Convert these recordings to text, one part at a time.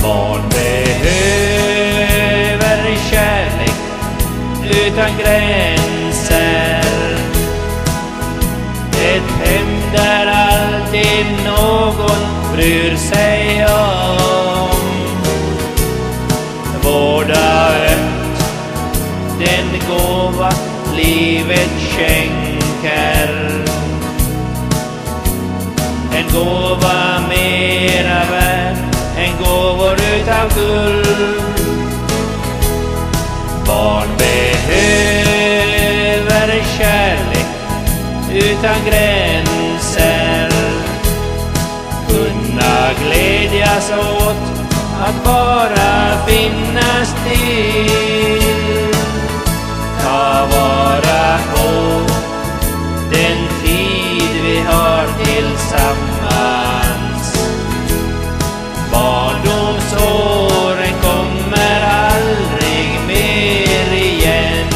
Barn behöver kärlek utan gränser. Ett hem där alltid någon bryr sig om. Vårda ömt den gåva livet skänker. En gåva mera värd än gåvor utav guld. Barn behöver kärlek utan gränser. Kunna glädjas åt att bara finnas till. Ta vara på den tid vi har tillsammans. Barndomsåren kommer aldrig mer igen.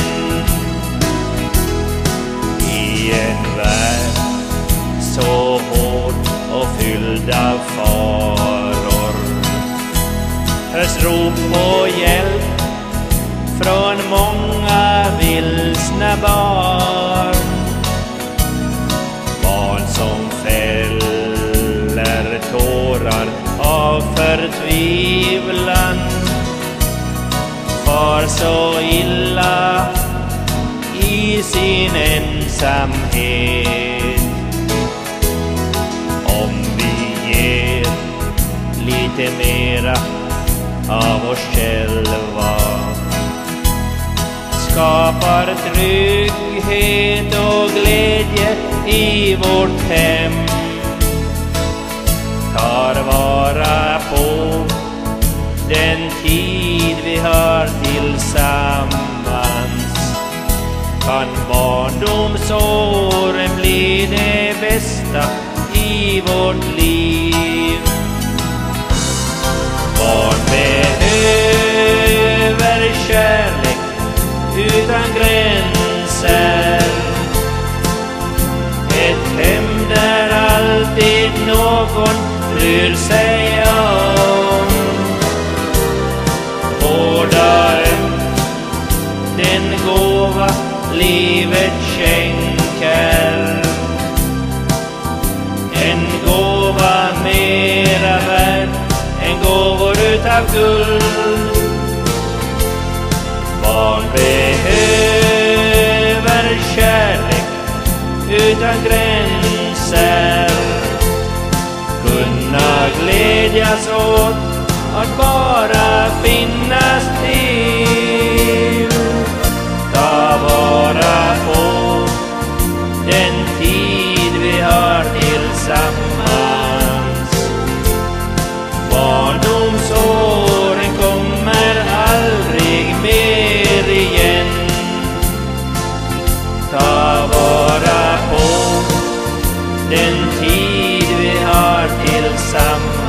I en värld så hård och fylld av faror hörs rop på hjälp från många vilsna barn. Barn som fäller tårar av förtvivlan, far så illa i sin ensamhet. Om vi ger lite mera av oss själva, skapar trygghet och glädje i vårt hem. Tar vara på den tid vi har tillsammans. Kan barndomsåren bli det bästa i vårt liv. Barn behöver kärlek utan gränser. Ett hem där alltid någon bryr sig om. Vårda ömt den gåva livet skänker. En gåva mera värd än gåvor utav guld. Barn behöver kärlek utan gränser. Kunna glädjas åt att bara finnas till. Ta vara på den tid vi har tillsammans. Barndomsåren kommer aldrig mer igen. Ta vara på den tid vi har tillsammans.